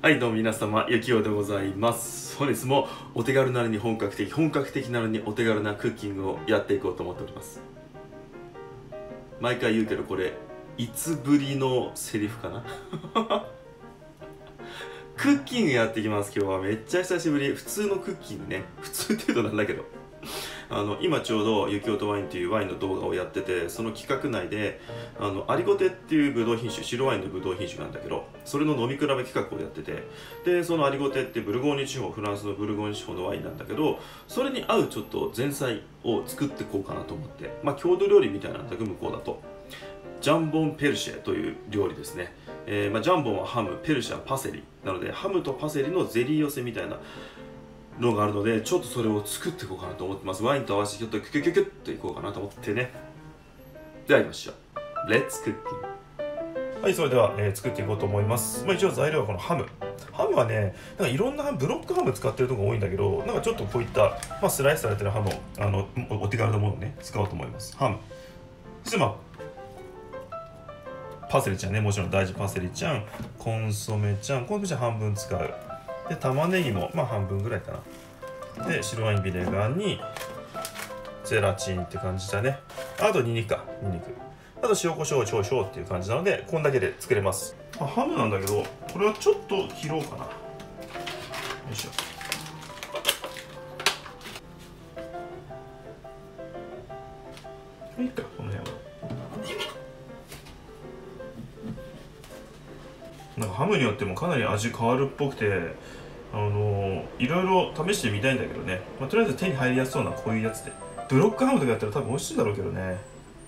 はいどうも皆様、ゆきおでございます。本日もお手軽なのに本格的なのにお手軽なクッキングをやっていこうと思っております。毎回言うけどこれいつぶりのセリフかなクッキングやっていきます。今日はめっちゃ久しぶり。普通のクッキングね、普通っていうとなんだけど今ちょうどゆきおとワインっていうワインの動画をやってて、その企画内でアリゴテっていうブドウ品種、白ワインのブドウ品種なんだけど、それの飲み比べ企画をやってて、でそのアリゴテってブルゴーニュ地方、フランスのブルゴーニュ地方のワインなんだけど、それに合うちょっと前菜を作っていこうかなと思って、郷土料理みたいなんだけど、向こうだとジャンボンペルシェという料理ですね。ジャンボンはハム、ペルシェはパセリなので、ハムとパセリのゼリー寄せみたいなのがあるので、ちょっとそれを作っていこうかなと思ってます。ワインと合わせてちょっとキュキュキュキュッといこうかなと思ってね。では行きましょう。レッツクッキング。はい、それでは、作っていこうと思います。一応材料はこのハムはね、なんかいろんなブロックハム使ってるところが多いんだけど、なんかちょっとこういった、スライスされてるハムをお手軽なものをね使おうと思います。ハム、そしてパセリちゃんね、もちろん大事。パセリちゃん、コンソメちゃん半分使う。で玉ねぎも半分ぐらいかな。で白ワインビネガーにゼラチンって感じだね。あとニンニク、あと塩コショウ少々っていう感じなので、こんだけで作れます。ハムなんだけど、これはちょっと切ろうかな。よいしょ。いいか、この辺は。なんかハムによってもかなり味変わるっぽくて、いろいろ試してみたいんだけどね、とりあえず手に入りやすそうなこういうやつで。ブロックハムとかやったら多分美味しいんだろうけどね。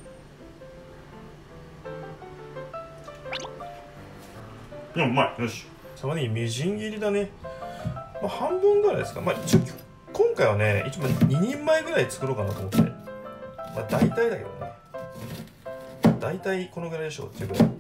うまい。よし、玉ねぎみじん切りだね。半分ぐらいですか。一応今回はね、一応2人前ぐらい作ろうかなと思って、大体だけどね、大体このぐらいでしょうっていうぐらい。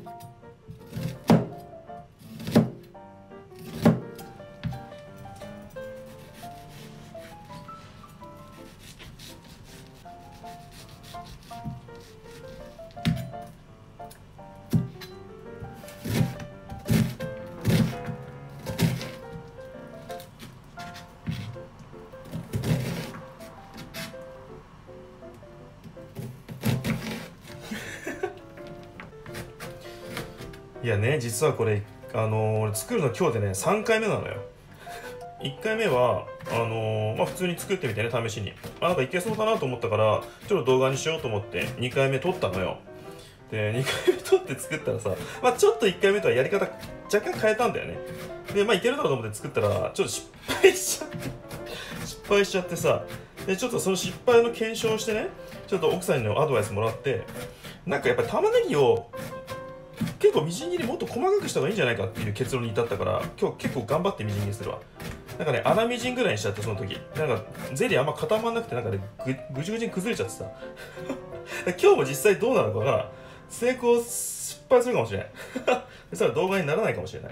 いやね、実はこれ作るの今日でね3回目なのよ。1回目は普通に作ってみてね、試しになんかいけそうかなと思ったからちょっと動画にしようと思って2回目撮ったのよ。で2回目撮って作ったらさ、ちょっと1回目とはやり方若干変えたんだよね。でいけるだろうと思って作ったらちょっと失敗しちゃってさ、でちょっとその失敗の検証をしてね、ちょっと奥さんにのアドバイスもらって、なんかやっぱり玉ねぎを結構みじん切りもっと細かくした方がいいんじゃないかっていう結論に至ったから、今日結構頑張ってみじん切りするわ。なんかね、粗みじんぐらいにしちゃって、その時なんかゼリーあんま固まんなくて、なんかねぐちぐちに崩れちゃってさ今日も実際どうなのかが成功失敗するかもしれないそしたら動画にならないかもしれない。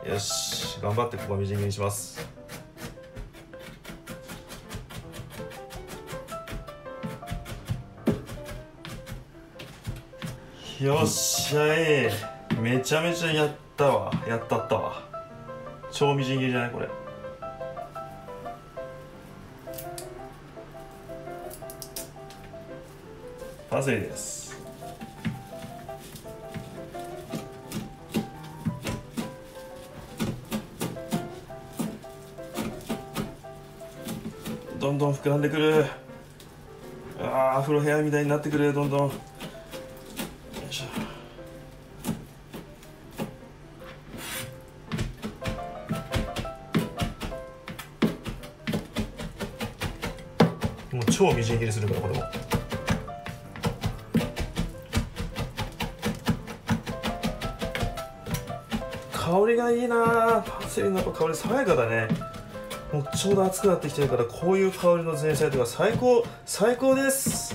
よし、頑張ってここはみじん切りにします。よっしゃい、めちゃめちゃやったわ。超みじん切りじゃないこれ。パセリです。どんどん膨らんでくる。風呂部屋みたいになってくる。どんどん。もう超みじん切りするから、これも。香りがいいな。パセリの香り爽やかだね。もうちょうど暑くなってきてるから、こういう香りの前菜とか最高です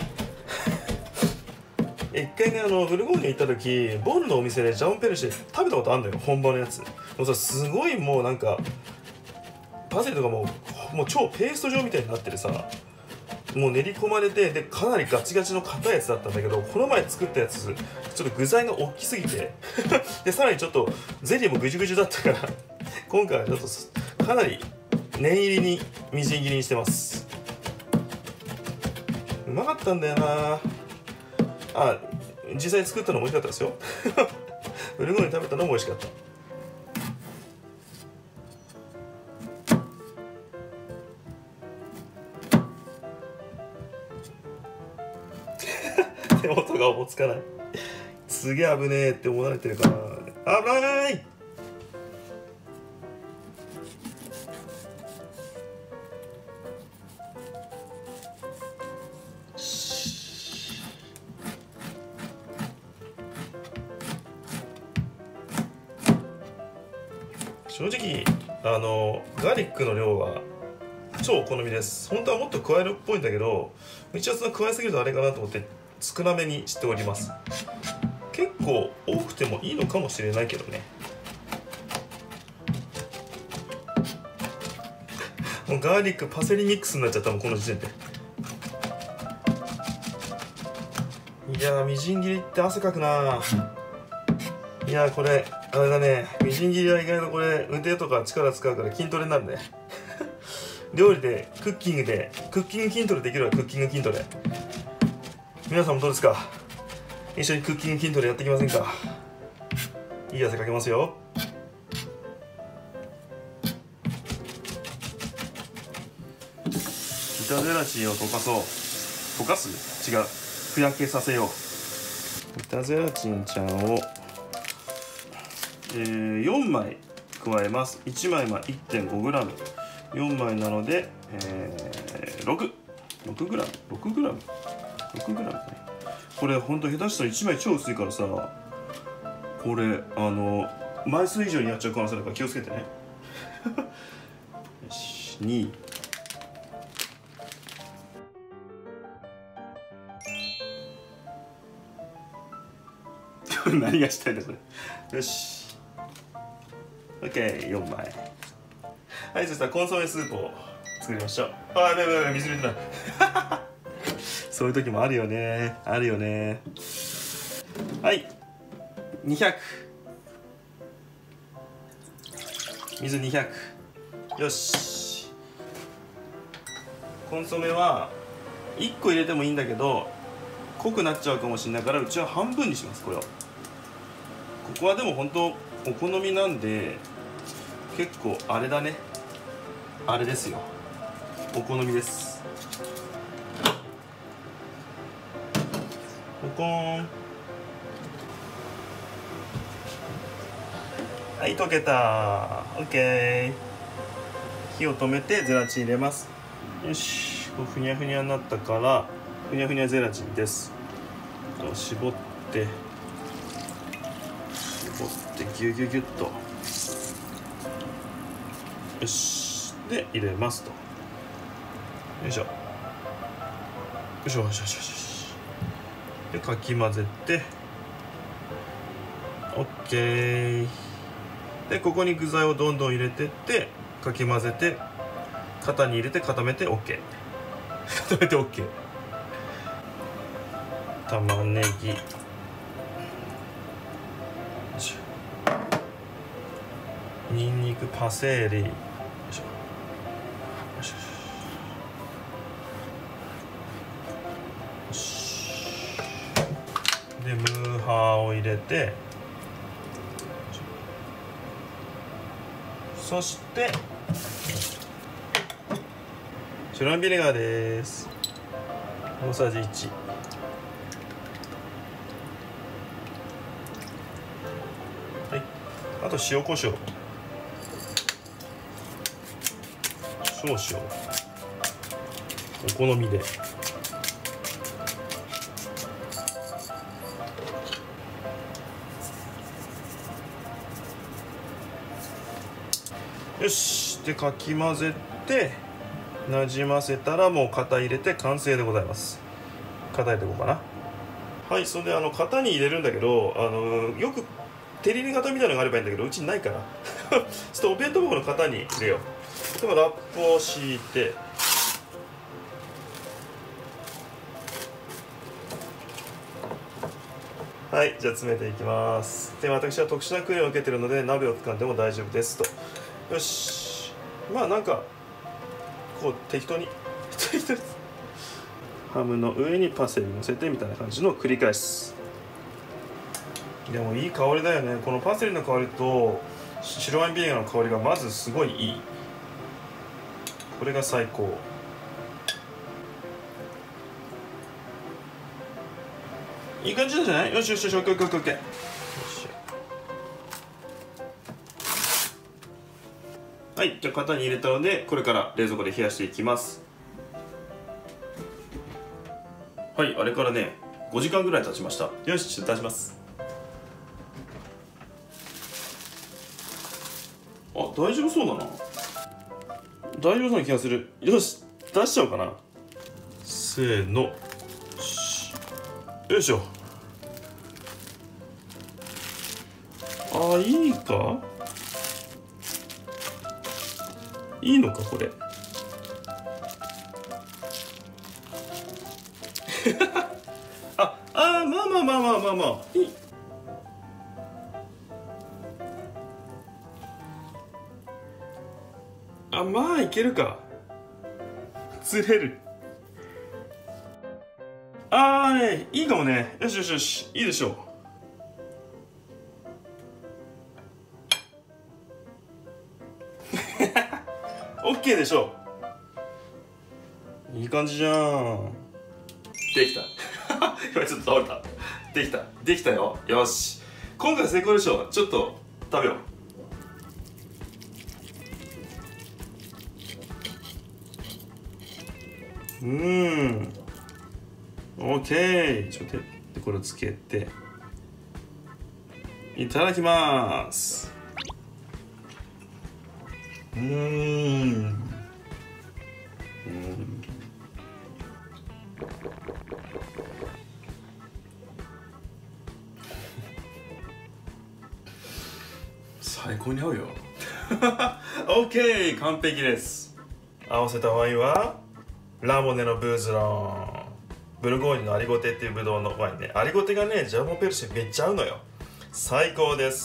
一回ね、ブルゴーニュ行った時、ボンのお店でジャンペルシェ食べたことあるんだよ、本場のやつ。もうさ、すごいもうなんかパセリとかもう超ペースト状みたいになっててさ、 もう練り込まれて、でかなりガチガチの硬いやつだったんだけど、この前作ったやつちょっと具材が大きすぎてでさらにちょっとゼリーもぐじゅぐじゅだったから今回はちょっとかなり念入りにみじん切りにしてます。うまかったんだよなあ。実際作ったのも美味しかったですよブルゴーニュ食べたのも美味しかった。手元がおぼつかない。すげえ危ねえって思われてるから危ない。正直ガーリックの量は超お好みです。本当はもっと加えるっぽいんだけど、一応その加えすぎるとあれかなと思って少なめにしております。結構多くてもいいのかもしれないけどね。もうガーリックパセリミックスになっちゃったもんこの時点で。いやーみじん切りって汗かくな。いやーこれあれだね、みじん切りは意外とこれ腕とか力使うから筋トレになるね料理でクッキング筋トレできるわ。クッキング筋トレ皆さんもどうですか。一緒にクッキング筋トレやっていきませんか。いい汗かけますよ。板ゼラチンを溶かそう。溶かす？違う、ふやけさせよう。板ゼラチンちゃんを、4枚加えます。1枚は 1.5g、 4枚なので、6g ね。これほんと下手したら1枚超薄いからさ、これ枚数以上にやっちゃう可能性あるから気をつけてねよし、2何がしたいんだこれ。よし OK、4枚。はい、そしたらコンソメスープを作りましょう。あー、やばいやばい、水入れてないそういう時もあるよね、あるよね。はい、200、水200。よし、コンソメは1個入れてもいいんだけど濃くなっちゃうかもしれないから、うちは半分にします。これを、ここはでも本当お好みなんで、結構あれだね、あれですよ、お好みです。ポコーン。はい、溶けた。 OK。 火を止めてゼラチン入れます。よし、こうふにゃふにゃになったから、ふにゃふにゃゼラチンです。絞ってギュギュギュッと。よし、で入れますと。よいしょよいしょよしよしよし。でかき混ぜて OK で、ここに具材をどんどん入れてってかき混ぜて、型に入れて固めて OK 固めて OK。 玉ねぎ、よいしょ、にんにく、パセリ、よいしょよしよし。でムーハーを入れて、そしてシュランビネガーです。大さじ1。はい、あと塩コショウ少々、お好みで。よし、でかき混ぜてなじませたら、もう型入れて完成でございます。型入れていこうかな。はい、それで型に入れるんだけど、よくテリリ型みたいなのがあればいいんだけど、うちにないからちょっとお弁当箱の型に入れよう。でもラップを敷いて、 はい、じゃあ詰めていきます。で、私は特殊な訓練を受けているので鍋を掴んでも大丈夫ですと。よし、まあなんかこう適当にハムの上にパセリ乗せてみたいな感じの繰り返し。でもいい香りだよね。このパセリの香りと白ワインビネガーの香りがまずすごいいい。これが最高。いい感じなんじゃない？よしよしよし、オッケーオッケーオッケー。よし。はい、じゃあ型に入れたのでこれから冷蔵庫で冷やしていきます。はい、あれからね5時間ぐらい経ちました。よし、出します。あ、大丈夫そうだな。大丈夫そうな気がする。よし、出しちゃおうかな。せーの。よいしょ。あ、いいか？いいのかこれ。まあまあまあまあまあまあいい。まあいけるか。釣れる。ね、いいかもね。よしよしよし、いいでしょう。オッケーでしょう。いい感じじゃん。できた。今ちょっと倒れた。できた。できたよ。よし。今回成功でしょ。ちょっと食べよう。オッケー。ちょっとこれをつけていただきます。最高に合うよ。オッケー、完璧です。合わせたワインはラモネのブーズロン、ブルゴーニュのアリゴテっていうブドウのワインね。アリゴテがね、ジャーボンペルシェめっちゃ合うのよ。最高です。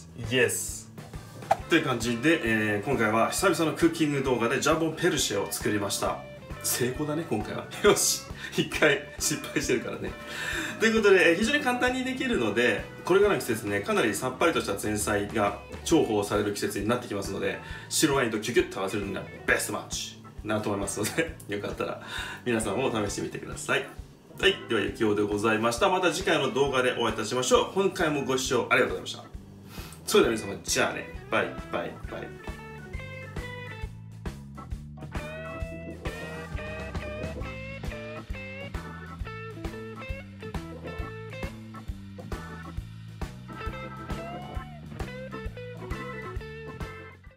イエス。という感じで、今回は久々のクッキング動画でジャーボンペルシェを作りました。成功だね今回は。よし、一回失敗してるからね。ということで、非常に簡単にできるので、これからの季節ね、かなりさっぱりとした前菜が重宝される季節になってきますので、白ワインとキュキュッと合わせるのがベストマッチなると思いますので、よかったら皆さんも試してみてください。はい、ではゆきおでございました。また次回の動画でお会いいたしましょう。今回もご視聴ありがとうございました。それでは皆様、じゃあね、バイバイバイ。